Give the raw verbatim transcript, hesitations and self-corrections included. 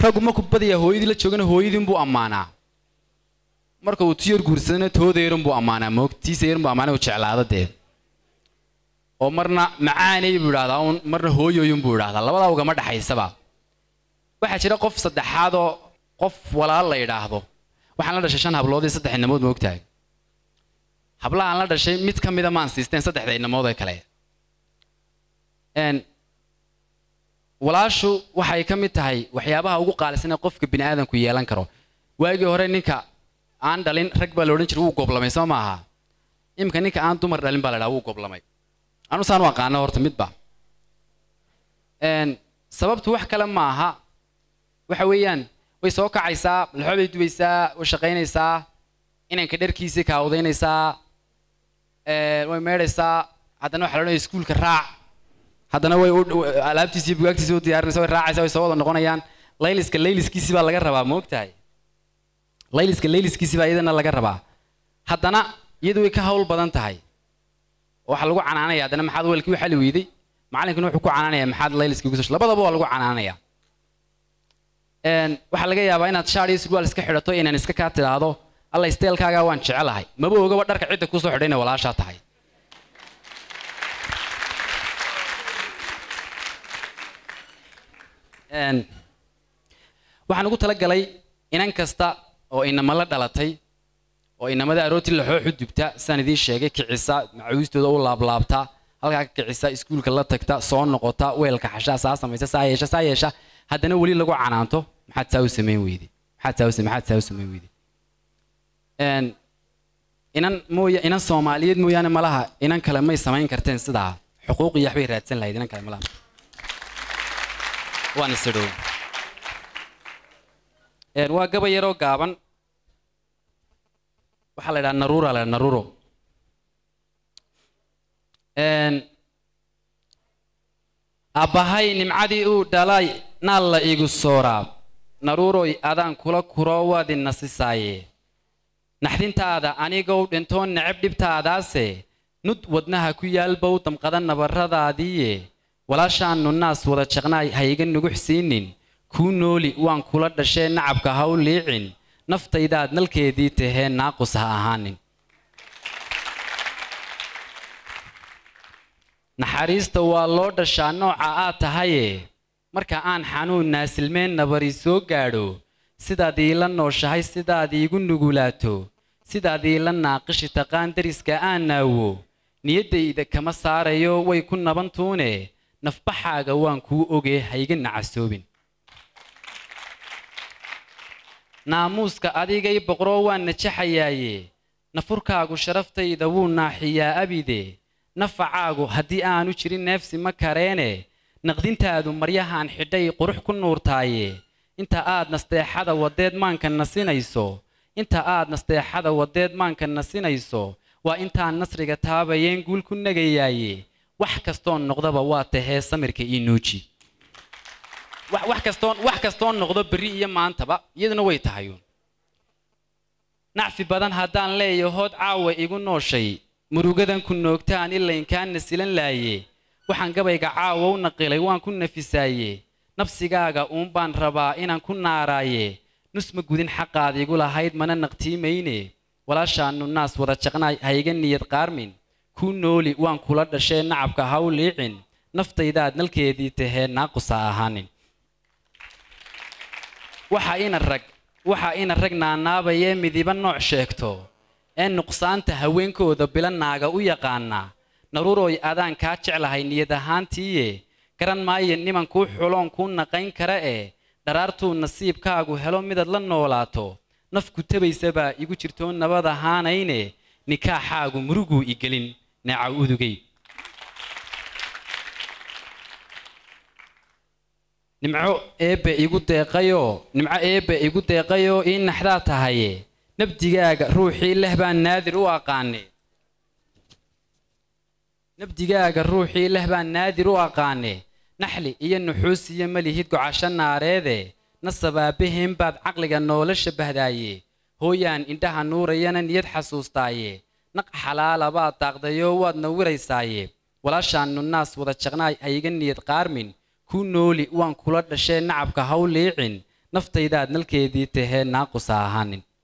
raggu ma ku badiyaa hooyadii la joogana hooyadii buu amaanaa marka uu tiyar guursadana toodeeran buu amaanaa moogtiiseeran buu amaanaa u jeclaado deed oo marna macaanay buu yiraahdaa marna hooyooyin buu yiraahdaa labada uga ma dhaxaysaba waxa jira qof saddexaad oo qof walaal la yiraahdo waxaan la dhashay shan hablood iyo saddex inamood moogtahay hablaha aan la dhashay mid ka mid ah maan siisteen saddexda inamood ee kale een walaashu waxay ka mid tahay waxyaabaha ugu qaalisan ee qofka bini aadanku yeelan karo waagii hore ninka aan dhalin rag baa la oran jiray uu goblamay soo maaha imka ninka aan dumar dhalin baa la dhahaa uu goblamay anu saan u aqaano horta midba een sababtu wax kale ma aha waxa weeyaan way soo kacaysaa laxoobay dubaysaa way shaqaynaysaa inanka dharkiisa ka awdaynaysaa ee way meedhaysaa haddana waxa la leeyahay iskuulka raac haddana way alaabtiisa iyo bugaagtiisa u diyaarinaysaa way raacaysaa way soo wada noqonayaan layliska layliskiisa baa laga rabaa moogtahay layliska layliskiisa baa iyadana laga rabaa haddana iyadu way ka hawl badan tahay waxa lagu canaanaya haddana maxaad weelkii waxa la weeday macallinkuna wuxuu ku canaanaya maxaad layliskii ugu soo labadaba waa lagu canaanaya een waxa laga yaabaa inaad shaar iyo surwaal iska xidhato inaan iska ka tiraado alla isteelkaaga waan jecelahay maba ogaba dharka cidda ku soo xidhayna walaasha tahay een waxaan ugu tala galay inan kasta oo inama la dhalatay oo inamada arooti la xoo xudubta san idin sheegay kicisa macawiistooda u laablaabta halka ka kicisa iskuulka la tagta soo noqota weelka xashaa saa samaysa saa yeesha saa yeesha haddana wali lagu canaanto maxaad saa u sameyn weydii maxaad saa u sameyn maxaad saa u sameyn weydii een inan mooya inan Soomaaliyeed mooyaane malaha inan kale may sameyn karteen sida xuquuq iyo waxbay raadsan lahayd inan kale malaha waan isdhow een waa gaba yaro gaaban waxa la yiraahdaa naruura la naruuro een abahay nimcadii uu dhalay naal la igu sooraa naruuroy adaan kula kuro waad nasisaaye naxdintaada anigoo dhintoon nacab dhibtaadaase nud wadnaha ku yaalbow damqadan nabaradaadiye walaashaanu naas wada jaqnaay hayga nugu xisiinin ku nooli waan kula dhashay nacabka haw liicin naftaydaad nalkeedii tahee naaqus ha ahaanin naxariista waa loo dhashaa nooca aad tahaye marka aan xanuun naasilmeen nabari soo gaadho sidaad iila nooshahay sidaad iigu nugulaato sidaad iila naaqishi taqaan dariska aan naawo niyaddayda kama saarayo way ku nabantuune nafbaxaaga waan kuu ogee hayga nacasoobin naamuuska adigay boqoroo waan najaxayaaye nafurkaagu sharaftayda wuu naaxiyaa abide nafacaagu haddii aanu jirin neefsi ma kareene naqdintaadu maryahaan xidhay qurux ku nuurtaaye inta aad nasteexada wadeed maanka nasinayso inta aad nasteexada wadeed maanka nasinayso waa intaan nasriga taabayeen guul ku nagayaaye wax kastoon noqdaba waa tahee samirka ii nuuji wax kastoon wax kastoon noqdo bari iyo maantaba iyaduna way tahay nacfi badan haddaan leeyahood caawa igu nooshay murugadan ku noogtaan ilaa inkaan nasilan laaye waxaan gabayga caawa u naqilay waan ku nafisaaye nafsigaaga uun baan rabaa inaan ku naaraaye nusma gudin xaqaad igu lahayd mana naqtiimayne walaashaanu naas wada jaqnaay hayga niyad qaarmin ku nooli waan kula dhashay nacabka haw liicin naftaydaad nalkeedii tahee naaqus ha ahaanin waxa ina rag waxa ina rag naanaabayee midiba nooc sheegto ee nuqsaanta haweenkooda bilanaaga u yaqaana naruuroy adaan kaa jeclahay niyad ahaantiiye garan maayo niman kuu xuloon kuu naqayn kara ee dharaartuu nasiibkaagu helo midad la noolaato nafku tabaysabaa igu jirtoo nabad ahaanayne nikaaxaagu muruguu igelin neeca udugay nimco eebbe igu deeqayoo nimco eebbe igu deeqayoo ii naxdaa tahaye nabdigaaga ruuxii leh baan naadir u aqaane nabdigaaga ruuxii leh baan naadir u aqaane naxli iyo nuxuus iyo malihid gocasho naareede nasabaabaheen baad caqliga noola shabahdaaye hooyaan indhaha nuurayana niyad xasuustaaye naq xalaala baad daaqdayoo waad nawiraysaaye walaashaanu naas wada jaqnaay hayga niyad qaarmin ku nooli waan kula dhashay nacabka haw liicin naftaydaad nalkeedii tahee naaqusa ahaanin